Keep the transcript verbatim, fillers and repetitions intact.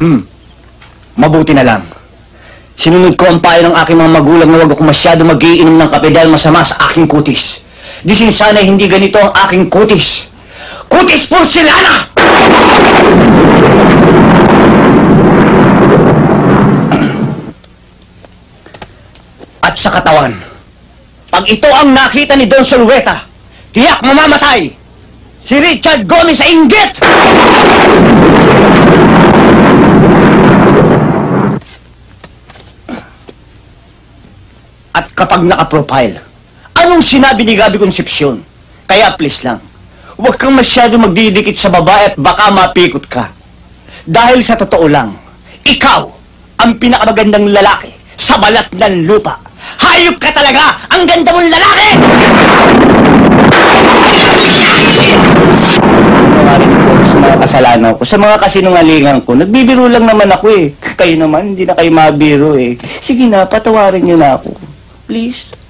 Hmm. Mabuti na lang. Sinunod ko ang payo ng aking mga magulang na huwag ako masyado mag-iinom ng kape dahil masama sa aking kutis. Disin sana hindi ganito ang aking kutis. Kutis porcelana! At sa katawan, pag ito ang nakita ni Don Solueta, tiyak mamamatay! Si Richard Gomez sa inggit! At kapag naka-profile, anong sinabi ni Gabi Concepcion? Kaya please lang, huwag kang masyado magdidikit sa babae at baka mapikot ka. Dahil sa totoo lang, ikaw ang pinakamagandang lalaki sa balat ng lupa. Hayop ka talaga! Ang ganda mong lalaki! Maraming po sa mga kasalanan ko, sa mga kasinungalingan ko. Nagbibiro lang naman ako eh. Kayo naman, hindi na kayo mabiro eh. Sige na, patawarin niyo na ako. Please.